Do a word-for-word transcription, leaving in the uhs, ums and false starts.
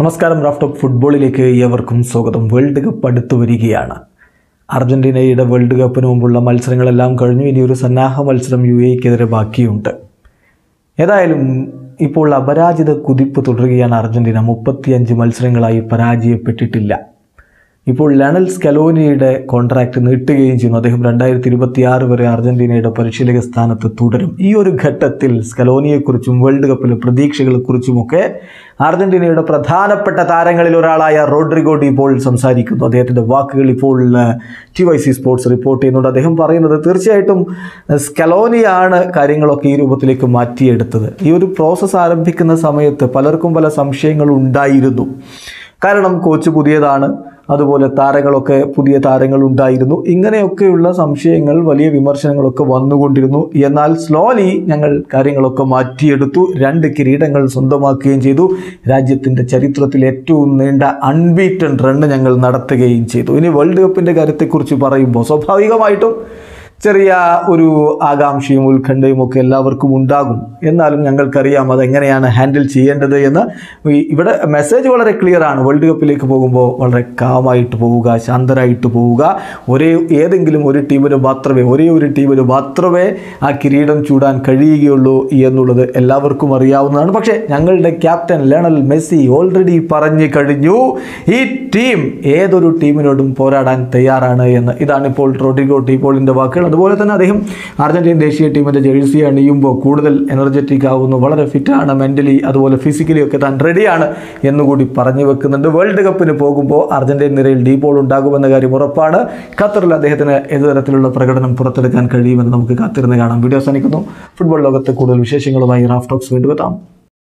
നമസ്കാരം. Raf talk ഫുട്ബോളിലേക്ക് ഏവർക്കും സ്വാഗതം. വേൾഡ് കപ്പ് അടുത്തു വരികയാണ്. അർജൻറ്റീനയുടെ വേൾഡ് കപ്പിന് മുമ്പുള്ള മത്സരങ്ങളെല്ലാം കഴിഞ്ഞു. ഇനിയൊരു സന്നാഹ മത്സരം യു എക്കെതിരെ ബാക്കിയുണ്ട്. ഏതായാലും ഇപ്പോൾ അപരാജിത കുതിപ്പ് തുടരുകയാണ് അർജൻറ്റീന. മുപ്പത്തിയഞ്ച് മത്സരങ്ങളായി പരാജയപ്പെട്ടിട്ടില്ല. ഇപ്പോൾ ലയണൽ സ്കലോനിയുടെ കോൺട്രാക്റ്റ് നീട്ടുകയും ചെയ്യുന്നു. അദ്ദേഹം രണ്ടായിരത്തി ഇരുപത്തി ആറ് വരെ അർജൻറ്റീനയുടെ പരിശീലക സ്ഥാനത്ത് തുടരും. ഈ ഒരു ഘട്ടത്തിൽ സ്കലോനിയെക്കുറിച്ചും വേൾഡ് കപ്പിലെ പ്രതീക്ഷകളെക്കുറിച്ചുമൊക്കെ അർജൻറ്റീനയുടെ പ്രധാനപ്പെട്ട താരങ്ങളിൽ ഒരാളായ റോഡ്രിഗോ ഡി പോൾ സംസാരിക്കുന്നു. അദ്ദേഹത്തിൻ്റെ വാക്കുകൾ ഇപ്പോൾ T Y C sports report ചെയ്യുന്നുണ്ട്. അദ്ദേഹം പറയുന്നത് തീർച്ചയായിട്ടും സ്കലോനിയാണ് കാര്യങ്ങളൊക്കെ ഈ രൂപത്തിലേക്ക് മാറ്റിയെടുത്തത്. ഈ ഒരു പ്രോസസ്സ് ആരംഭിക്കുന്ന സമയത്ത് പലർക്കും പല സംശയങ്ങളും ഉണ്ടായിരുന്നു. കാരണം കോച്ച് പുതിയതാണ്, അതുപോലെ താരങ്ങളൊക്കെ പുതിയ താരങ്ങളുണ്ടായിരുന്നു. ഇങ്ങനെയൊക്കെയുള്ള സംശയങ്ങൾ, വലിയ വിമർശനങ്ങളൊക്കെ വന്നുകൊണ്ടിരുന്നു. എന്നാൽ സ്ലോലി ഞങ്ങൾ കാര്യങ്ങളൊക്കെ മാറ്റിയെടുത്തു. രണ്ട് കിരീടങ്ങൾ സ്വന്തമാക്കുകയും ചെയ്തു. രാജ്യത്തിൻ്റെ ചരിത്രത്തിൽ ഏറ്റവും നീണ്ട അൺബീറ്റൺ റണ്ണ് ഞങ്ങൾ നടത്തുകയും ചെയ്തു. ഇനി വേൾഡ് കപ്പിൻ്റെ കാര്യത്തെക്കുറിച്ച് പറയുമ്പോൾ സ്വാഭാവികമായിട്ടും ചെറിയ ഒരു ആകാംക്ഷയും ഉത്കണ്ഠയും ഒക്കെ എല്ലാവർക്കും ഉണ്ടാകും. എന്നാലും ഞങ്ങൾക്കറിയാം അതെങ്ങനെയാണ് ഹാൻഡിൽ ചെയ്യേണ്ടത് എന്ന്. ഇവിടെ മെസ്സേജ് വളരെ ക്ലിയർ ആണ്. വേൾഡ് കപ്പിലേക്ക് പോകുമ്പോൾ വളരെ കാമായിട്ട് പോവുക, ശാന്തരായിട്ട് പോവുക. ഒരേ ഏതെങ്കിലും ഒരു ടീമിന് മാത്രമേ ഒരേ ഒരു ടീമിന് മാത്രമേ ആ കിരീടം ചൂടാൻ കഴിയുകയുള്ളൂ എന്നുള്ളത് എല്ലാവർക്കും അറിയാവുന്നതാണ്. പക്ഷേ ഞങ്ങളുടെ ക്യാപ്റ്റൻ ലയണൽ മെസ്സി ഓൾറെഡി പറഞ്ഞു കഴിഞ്ഞു, ഈ ടീം ഏതൊരു ടീമിനോടും പോരാടാൻ തയ്യാറാണ് എന്ന്. ഇതാണിപ്പോൾ റോഡ്രിഗോ ഡി പോളിൻ്റെ വാക്കുകൾ. അതുപോലെ തന്നെ അദ്ദേഹം അർജന്റീൻ ദേശീയ ടീമിൻ്റെ ജേഴ്സി അണിയുമ്പോൾ കൂടുതൽ എനർജറ്റിക് ആവുന്നു, വളരെ ഫിറ്റാണ്, മെൻ്റലി അതുപോലെ ഫിസിക്കലി ഒക്കെ താൻ റെഡിയാണ് എന്നുകൂടി പറഞ്ഞു വെക്കുന്നുണ്ട്. വേൾഡ് കപ്പിന് പോകുമ്പോൾ അർജന്റീൻ നിരയിൽ ഡി പോൾ ഉണ്ടാകുമെന്ന കാര്യം ഉറപ്പാണ്. ഖത്തറിൽ അദ്ദേഹത്തിന് ഏത് തരത്തിലുള്ള പ്രകടനം പുറത്തെടുക്കാൻ കഴിയുമെന്ന് നമുക്ക് കാത്തിരുന്ന് കാണാം. വീഡിയോ അവസാനിക്കുന്നു. ഫുട്ബോൾ ലോകത്തെ കൂടുതൽ വിശേഷങ്ങളുമായി റാഫ് ടോക്സ് വീണ്ടും എത്താം.